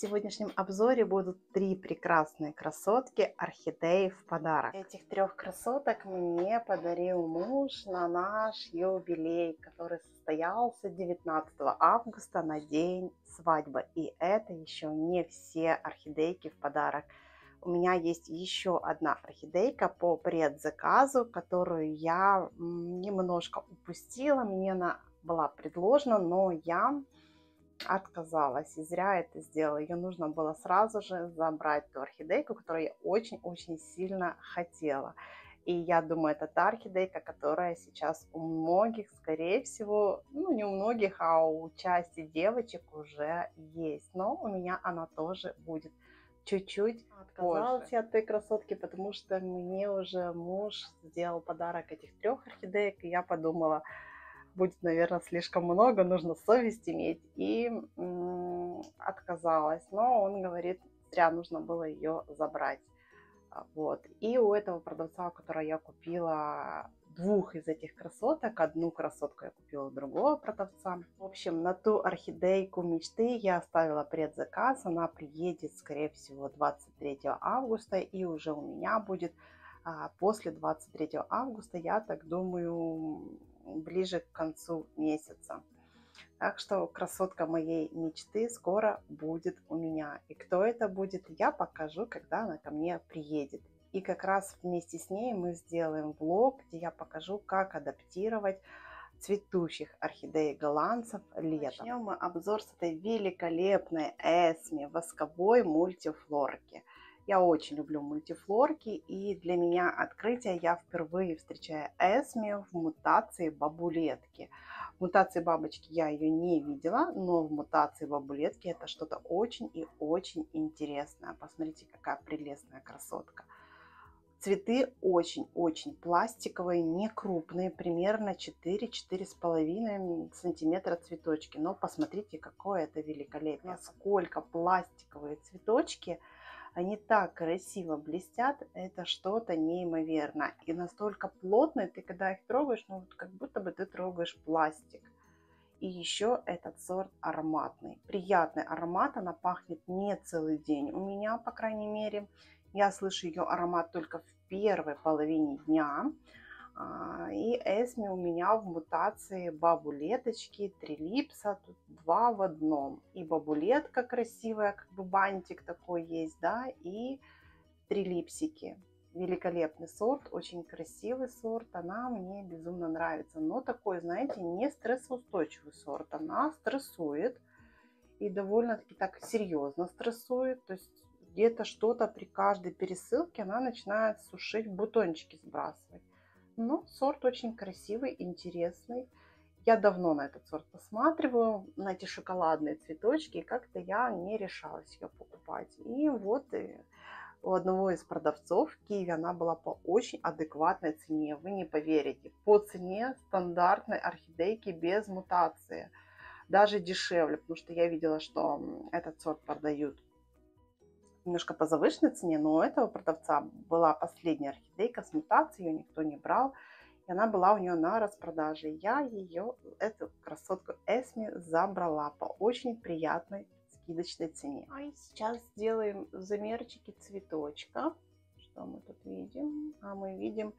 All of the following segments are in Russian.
сегодняшнем обзоре будут 3 прекрасные красотки орхидеи в подарок. Этих 3 красоток мне подарил муж на наш юбилей, который состоялся 19 августа на день свадьбы. И это еще не все орхидейки в подарок. У меня есть еще одна орхидейка по предзаказу, которую я немножко упустила. Мне она была предложена, но я отказалась. И зря это сделала. Ее нужно было сразу же забрать, ту орхидейку, которую я очень-очень сильно хотела. И я думаю, это та орхидейка, которая сейчас у многих, скорее всего, ну не у многих, а у части девочек уже есть. Но у меня она тоже будет чуть-чуть. Отказалась я от той красотки, потому что мне уже муж сделал подарок этих 3 орхидеек, и я подумала, будет, наверное, слишком много, нужно совесть иметь, и отказалась. Но он говорит, зря нужно было ее забрать. Вот. И у этого продавца, у которого я купила 2 из этих красоток, одну красотку я купила у другого продавца. В общем, на ту орхидейку мечты я оставила предзаказ, она приедет, скорее всего, 23 августа, и уже у меня будет после 23 августа, я так думаю, ближе к концу месяца. Так что красотка моей мечты скоро будет у меня. И кто это будет, я покажу, когда она ко мне приедет. И как раз вместе с ней мы сделаем влог, где я покажу, как адаптировать цветущих орхидей голландцев летом. Начнем мы обзор с этой великолепной Эсми восковой мультифлорки. Я очень люблю мультифлорки, и для меня открытие, я впервые встречаю Эсми в мутации бабулетки. В мутации бабочки я ее не видела, но в мутации бабулетки это что-то очень и очень интересное. Посмотрите, какая прелестная красотка. Цветы очень-очень пластиковые, не крупные, примерно 4-4,5 сантиметра цветочки. Но посмотрите, какое это великолепие. Насколько пластиковые цветочки, они так красиво блестят, это что-то неимоверное. И настолько плотные, ты когда их трогаешь, ну как будто бы ты трогаешь пластик. И еще этот сорт ароматный. Приятный аромат, она пахнет не целый день. У меня, по крайней мере, я слышу ее аромат только в первой половине дня. И Эсми у меня в мутации бабулеточки, трилипса, тут 2 в одном. И бабулетка красивая, как бы бантик такой есть, да, и трилипсики. Великолепный сорт, очень красивый сорт, она мне безумно нравится. Но такой, знаете, не стрессоустойчивый сорт, она стрессует и довольно-таки так серьезно стрессует. То есть где-то что-то при каждой пересылке она начинает сушить, бутончики сбрасывать. Но сорт очень красивый, интересный. Я давно на этот сорт посматриваю, на эти шоколадные цветочки, и как-то я не решалась ее покупать. И вот у одного из продавцов в Киеве она была по очень адекватной цене. Вы не поверите, по цене стандартной орхидейки без мутации. Даже дешевле, потому что я видела, что этот сорт продают немножко по завышенной цене, но у этого продавца была последняя орхидейка с мутацией, ее никто не брал, и она была у нее на распродаже. Я ее, эту красотку Эсми, забрала по очень приятной скидочной цене. А и сейчас сделаем замерчики цветочка. Что мы тут видим? Мы видим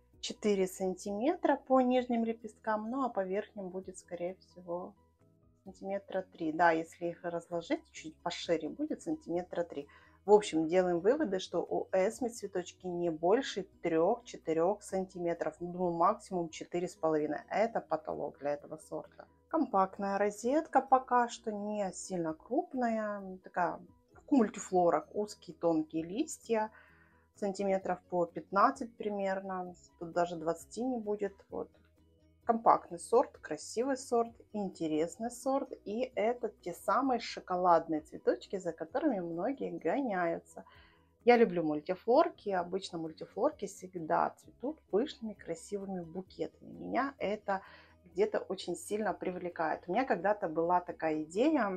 4 сантиметра по нижним лепесткам, ну а по верхним будет, скорее всего, сантиметра 3. Да, если их разложить чуть пошире, будет сантиметра 3. В общем, делаем выводы, что у Эсми цветочки не больше 3-4 сантиметров, ну, максимум 4,5. Это потолок для этого сорта. Компактная розетка, пока что не сильно крупная, такая, как у мультифлорок, узкие тонкие листья, сантиметров по 15 примерно, тут даже 20 не будет. Вот. Компактный сорт, красивый сорт, интересный сорт. И это те самые шоколадные цветочки, за которыми многие гоняются. Я люблю мультифлорки. Обычно мультифлорки всегда цветут пышными, красивыми букетами. Меня это где-то очень сильно привлекает. У меня когда-то была такая идея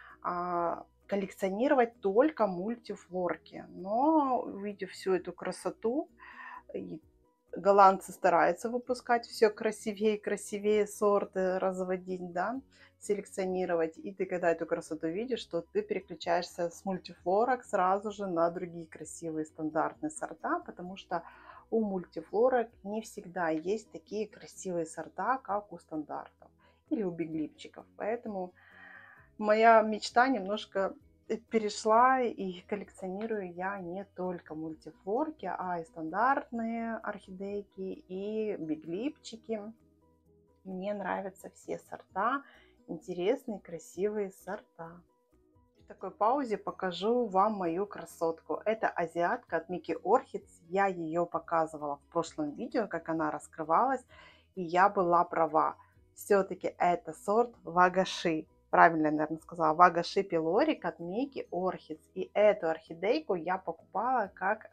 коллекционировать только мультифлорки. Но увидев всю эту красоту, голландцы стараются выпускать все красивее и красивее сорты, разводить, да, селекционировать. И ты, когда эту красоту видишь, то ты переключаешься с мультифлорок сразу же на другие красивые стандартные сорта, потому что у мультифлорок не всегда есть такие красивые сорта, как у стандартов или у биглипчиков. Поэтому моя мечта немножко перешла, и коллекционирую я не только мультифлорки, а и стандартные орхидейки, и биглипчики. Мне нравятся все сорта, интересные, красивые сорта. В такой паузе покажу вам мою красотку. Это азиатка от Mickey Orchids. Я ее показывала в прошлом видео, как она раскрывалась, и я была права. Все-таки это сорт Вагаши. Правильно, наверное, сказала. Вагаши пилорик от Mickey Orchids. И эту орхидейку я покупала как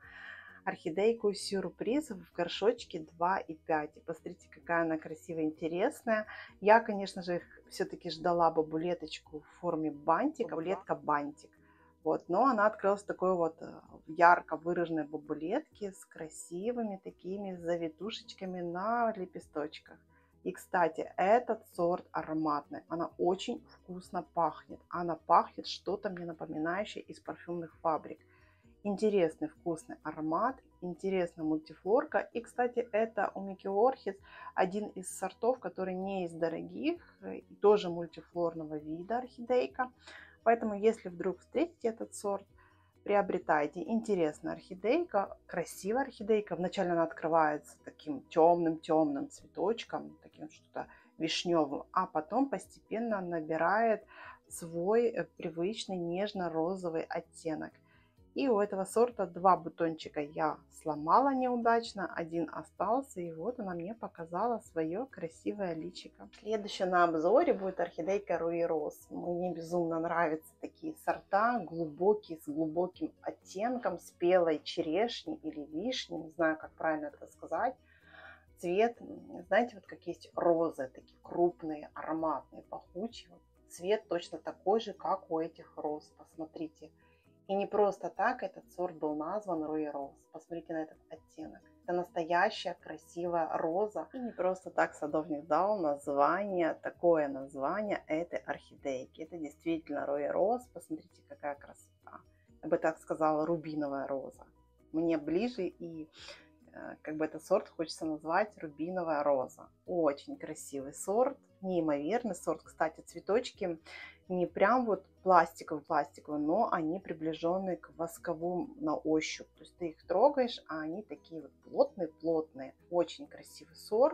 орхидейку сюрприз в горшочке 2,5. И посмотрите, какая она красивая, интересная. Я, конечно же, все-таки ждала бабулеточку в форме бантика, бабулетка-бантик. Вот, но она открылась такой вот ярко выраженной бабулетки с красивыми такими завитушечками на лепесточках. И, кстати, этот сорт ароматный. Она очень вкусно пахнет. Она пахнет что-то мне напоминающее из парфюмных фабрик. Интересный вкусный аромат, интересная мультифлорка. И, кстати, это у Mickey Orchids один из сортов, который не из дорогих, тоже мультифлорного вида орхидейка. Поэтому, если вдруг встретите этот сорт, приобретайте. Интересная орхидейка, красивая орхидейка. Вначале она открывается таким темным-темным цветочком, таким что-то вишневым, а потом постепенно набирает свой привычный нежно-розовый оттенок. И у этого сорта 2 бутончика я сломала неудачно, один остался, и вот она мне показала свое красивое личико. Следующее на обзоре будет орхидейка Руи Роз. Мне безумно нравятся такие сорта, глубокие, с глубоким оттенком, спелой черешни или вишни, не знаю, как правильно это сказать. Цвет, знаете, вот как есть розы, такие крупные, ароматные, пахучие. Цвет точно такой же, как у этих роз, посмотрите. И не просто так этот сорт был назван Руи Роз. Посмотрите на этот оттенок. Это настоящая красивая роза. И не просто так садовник дал название, такое название этой орхидейки. Это действительно Руи Роз. Посмотрите, какая красота. Я бы так сказала, рубиновая роза. Мне ближе, и как бы этот сорт хочется назвать рубиновая роза. Очень красивый сорт, неимоверный сорт. Кстати, цветочки не прям вот пластиковые, но они приближенные к восковым на ощупь. То есть ты их трогаешь, а они такие вот плотные. Очень красивый сорт.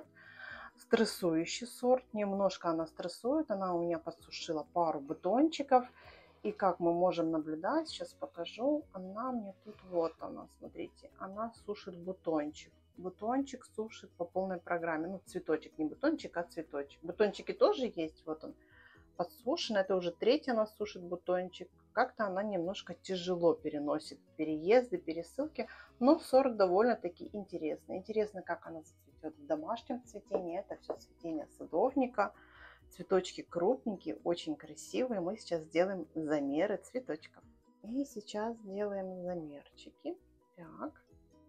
Стрессующий сорт. Немножко она стрессует. Она у меня подсушила пару бутончиков. И как мы можем наблюдать, сейчас покажу, она мне тут, вот она, смотрите, она сушит бутончик. Бутончик сушит по полной программе. Ну, цветочек, не бутончик, а цветочек. Бутончики тоже есть, вот он подсушен. Это уже третий она сушит бутончик. Как-то она немножко тяжело переносит переезды, пересылки, но сорт довольно-таки интересный. Интересно, как она зацветет в домашнем цветении. Это все цветение садовника. Цветочки крупненькие, очень красивые. Мы сейчас сделаем замеры цветочков. И сейчас делаем замерчики. Так.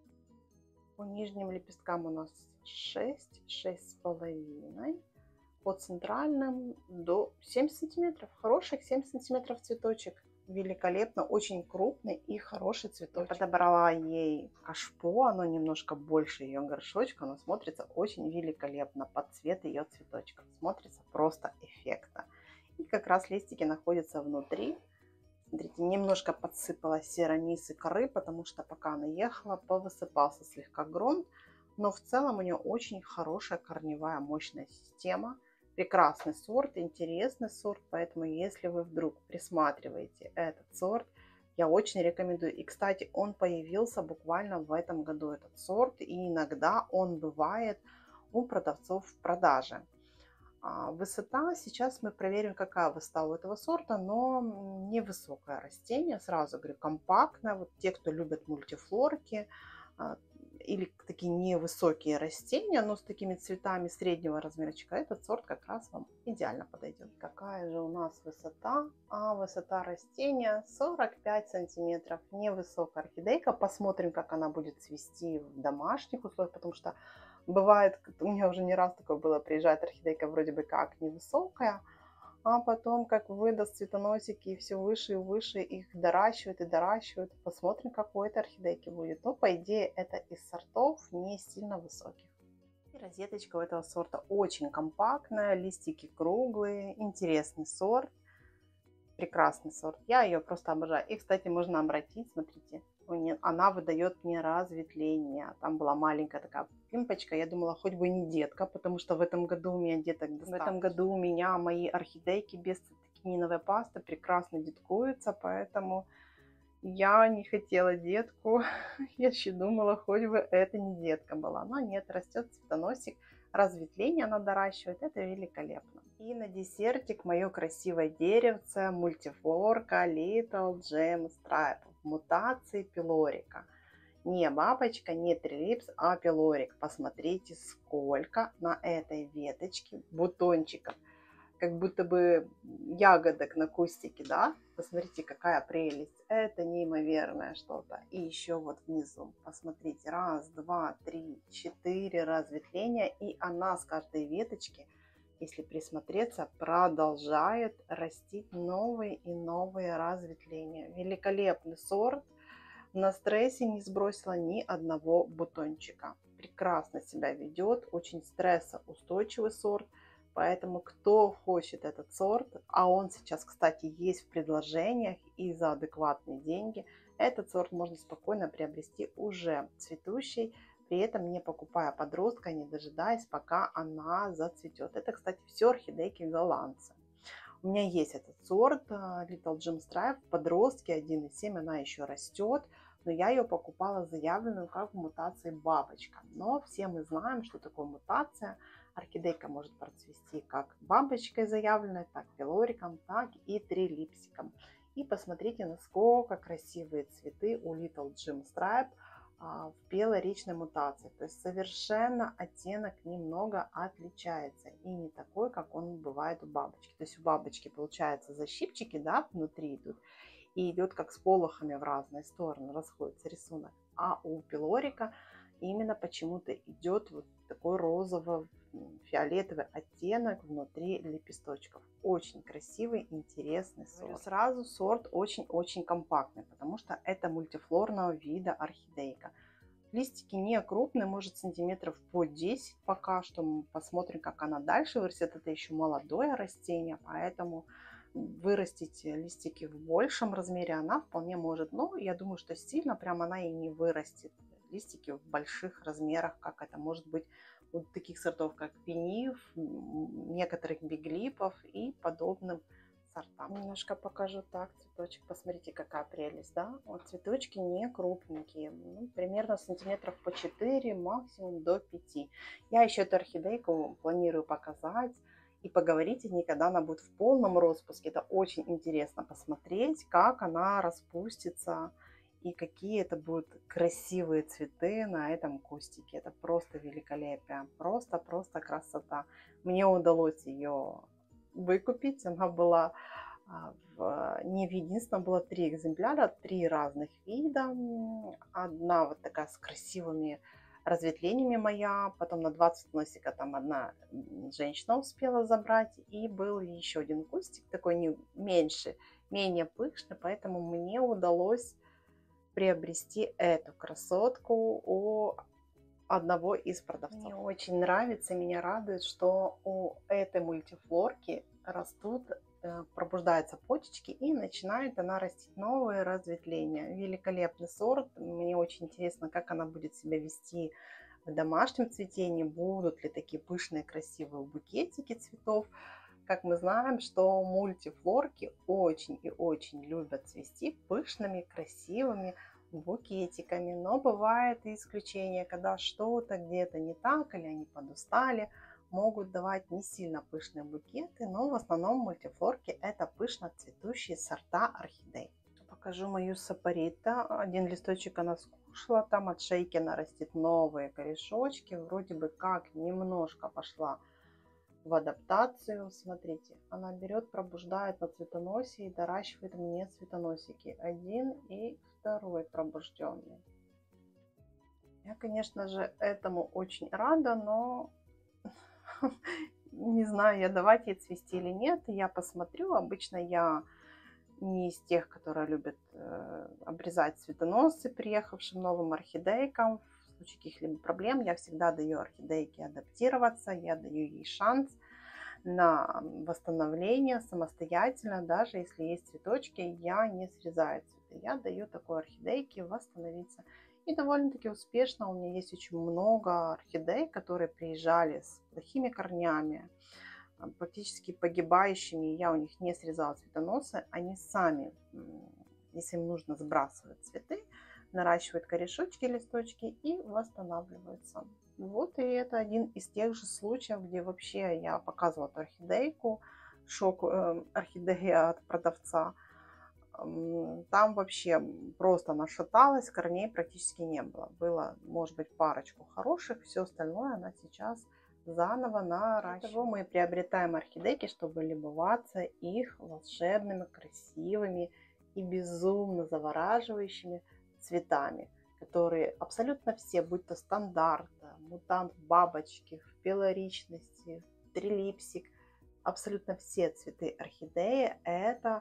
По нижним лепесткам у нас 6, 6,5. По центральным до 7 сантиметров. Хороших 7 сантиметров цветочек. Великолепно, очень крупный и хороший цветочек. Я подобрала ей кашпо, оно немножко больше ее горшочка, но смотрится очень великолепно под цвет ее цветочков. Смотрится просто эффектно. И как раз листики находятся внутри. Смотрите, немножко подсыпала серомис и коры, потому что пока она ехала, повысыпался слегка грунт. Но в целом у нее очень хорошая корневая мощная система. Прекрасный сорт, интересный сорт, поэтому если вы вдруг присматриваете этот сорт, я очень рекомендую. И, кстати, он появился буквально в этом году, этот сорт, и иногда он бывает у продавцов в продаже. Высота, сейчас мы проверим, какая высота у этого сорта, но невысокое растение, сразу говорю, компактное. Вот те, кто любят мультифлорки, или такие невысокие растения, но с такими цветами среднего размерчика, этот сорт как раз вам идеально подойдет. Какая же у нас высота? Высота растения 45 сантиметров. Невысокая орхидейка. Посмотрим, как она будет цвести в домашних условиях, потому что бывает, у меня уже не раз такое было, приезжает орхидейка вроде бы как невысокая, а потом как выдаст цветоносики и все выше и выше их доращивают и доращивают. Посмотрим, какой это орхидейки будет. Но по идее это из сортов не сильно высоких. И розеточка у этого сорта очень компактная, листики круглые, интересный сорт. Прекрасный сорт. Я ее просто обожаю. И, кстати, можно обратить, смотрите, она выдает мне разветвление. Там была маленькая такая пимпочка. Я думала, хоть бы не детка, потому что в этом году у меня деток достаточно. В этом году у меня мои орхидейки без цитокининовой пасты прекрасно деткуются, поэтому я не хотела детку. Я еще думала, хоть бы это не детка была. Но нет, растет цветоносик. Разветвление она доращивает, это великолепно. И на десертик мое красивое деревце мультифлорка Little Gem Stripe в мутации пилорика. Не бабочка, не трилипс, а пилорик. Посмотрите, сколько на этой веточке бутончиков. Как будто бы ягодок на кустике, да? Посмотрите, какая прелесть. Это неимоверное что-то. И еще вот внизу, посмотрите, раз, два, три, четыре разветвления. И она с каждой веточки, если присмотреться, продолжает растить новые и новые разветвления. Великолепный сорт. На стрессе не сбросила ни одного бутончика. Прекрасно себя ведет. Очень стрессоустойчивый сорт. Поэтому, кто хочет этот сорт, а он сейчас, кстати, есть в предложениях и за адекватные деньги, этот сорт можно спокойно приобрести уже цветущий, при этом не покупая подростка, не дожидаясь, пока она зацветет. Это, кстати, все орхидейки голландцы. У меня есть этот сорт Little Gem Stripe в подростке 1,7, она еще растет, но я ее покупала заявленную как в мутации бабочка. Но все мы знаем, что такое мутация. Орхидейка может процвести как бабочкой заявленной, так пилориком, так и трилипсиком. И посмотрите, насколько красивые цветы у Little Gem Stripe в бело-речной мутации. То есть совершенно оттенок немного отличается. И не такой, как он бывает у бабочки. То есть у бабочки получается защипчики, да, внутри идут. И идет как с полохами в разные стороны, расходится рисунок. А у пилорика именно почему-то идет вот такой розово-фиолетовый оттенок внутри лепесточков. Очень красивый, интересный сорт. Сразу сорт очень-очень компактный, потому что это мультифлорного вида орхидейка. Листики не крупные, может сантиметров по 10 пока что. Мы посмотрим, как она дальше вырастет. Это еще молодое растение, поэтому вырастить листики в большем размере она вполне может. Но я думаю, что сильно прям она и не вырастет листики в больших размерах, как это может быть у таких сортов, как пениф, некоторых биглипов и подобным сортам. Немножко покажу так цветочек. Посмотрите, какая прелесть, да? Вот цветочки не крупненькие, примерно сантиметров по 4, максимум до 5. Я еще эту орхидейку планирую показать и поговорить о ней, когда она будет в полном распуске. Это очень интересно посмотреть, как она распустится и какие это будут красивые цветы на этом кустике. Это просто великолепие, просто красота. Мне удалось ее выкупить. Она была не в единственном, было 3 экземпляра, 3 разных вида. Одна вот такая с красивыми разветвлениями моя, потом на 20 носика там одна женщина успела забрать, и был еще один кустик, такой не меньше, менее пышный, поэтому мне удалось приобрести эту красотку у одного из продавцов. Мне очень нравится, меня радует, что у этой мультифлорки растут, пробуждаются почечки и начинает она растить новые разветвления. Великолепный сорт. Мне очень интересно, как она будет себя вести в домашнем цветении. Будут ли такие пышные, красивые букетики цветов. Как мы знаем, что мультифлорки очень и очень любят цвести пышными, красивыми букетиками. Но бывает и исключение, когда что-то где-то не так или они подустали, могут давать не сильно пышные букеты, но в основном мультифлорки это пышно цветущие сорта орхидей. Покажу мою сапорита. Один листочек она скушала, там от шейки она растет новые корешочки. Вроде бы как немножко пошла в адаптацию. Смотрите, она берет, пробуждает на цветоносе и доращивает мне цветоносики. Один и второй пробужденный. Я, конечно же, этому очень рада, но не знаю, я давать ей цвести или нет. Я посмотрю. Обычно я не из тех, которые любят обрезать цветоносы приехавшим новым орхидейкам. В случае каких-либо проблем я всегда даю орхидейке адаптироваться, я даю ей шанс на восстановление самостоятельно. Даже если есть цветочки, я не срезаю цветы. Я даю такой орхидейке восстановиться. И довольно-таки успешно. У меня есть очень много орхидей, которые приезжали с плохими корнями, практически погибающими. Я у них не срезала цветоносы. Они сами, если им нужно, сбрасывают цветы, наращивают корешочки, листочки и восстанавливаются. Вот, и это один из тех же случаев, где вообще я показывала эту орхидейку. Шок орхидеи от продавца. Там вообще просто она шаталась, корней практически не было. Было, может быть, парочку хороших, все остальное она сейчас заново наращивает. Для того мы приобретаем орхидейки, чтобы любоваться их волшебными, красивыми и безумно завораживающими цветами, которые абсолютно все, будь то стандарт, мутант в бабочке, в пелоричности, трилипсик, абсолютно все цветы орхидеи это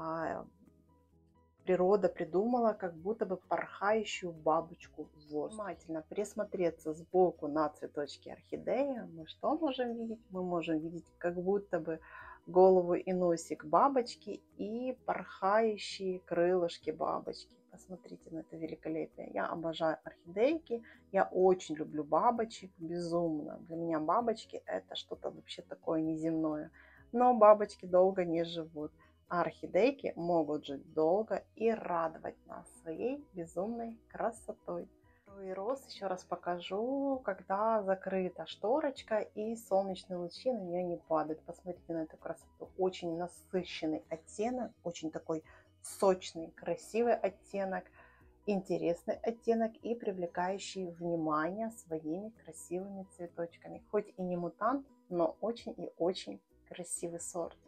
природа придумала как будто бы порхающую бабочку в воздухе. Внимательно присмотреться сбоку на цветочки орхидеи. Мы что можем видеть? Мы можем видеть как будто бы голову и носик бабочки и порхающие крылышки бабочки. Посмотрите на это великолепие. Я обожаю орхидейки. Я очень люблю бабочек. Безумно. Для меня бабочки это что-то вообще такое неземное. Но бабочки долго не живут. А орхидейки могут жить долго и радовать нас своей безумной красотой. И роз еще раз покажу, когда закрыта шторочка и солнечные лучи на нее не падают. Посмотрите на эту красоту. Очень насыщенный оттенок, очень такой сочный, красивый оттенок, интересный оттенок и привлекающий внимание своими красивыми цветочками. Хоть и не мутант, но очень и очень красивый сорт.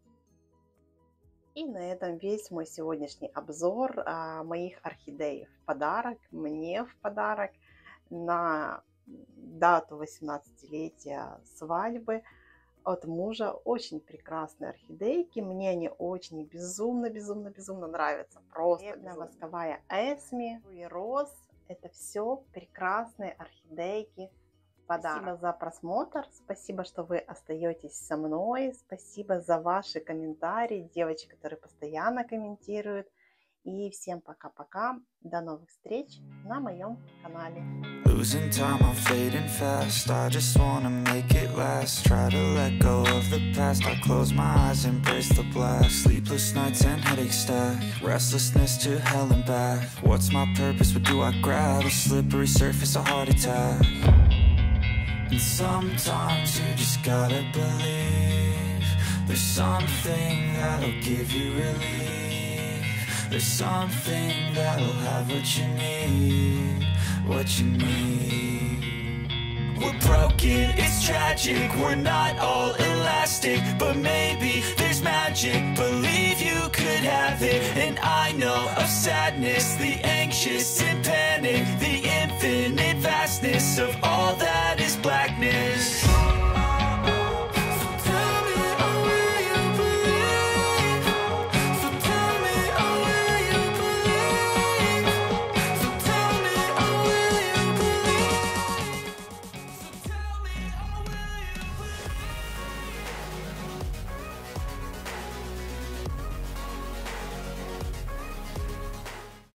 И на этом весь мой сегодняшний обзор моих орхидей в подарок, мне в подарок на дату 18-летия свадьбы от мужа. Очень прекрасные орхидейки, мне они очень безумно нравятся. Просто восковая Эсми и Роз, это все прекрасные орхидейки. Спасибо за просмотр, спасибо, что вы остаетесь со мной, спасибо за ваши комментарии, девочки, которые постоянно комментируют. И всем пока-пока, до новых встреч на моем канале. Losing time, I'm fading fast. I just wanna make it last. Try to let go of the past. I close my eyes, embrace the black. Sleepless nights and headaches stack. Restlessness to hell and back. What's my purpose? What do I grab? A slippery surface, a heart attack. And sometimes you just gotta believe there's something that'll give you relief. There's something that'll have what you need, what you need. We're broken, it's tragic, we're not all elastic, but maybe there's magic, believe you could have it. And I know of sadness, the anxious and panic, the infinite vastness of all that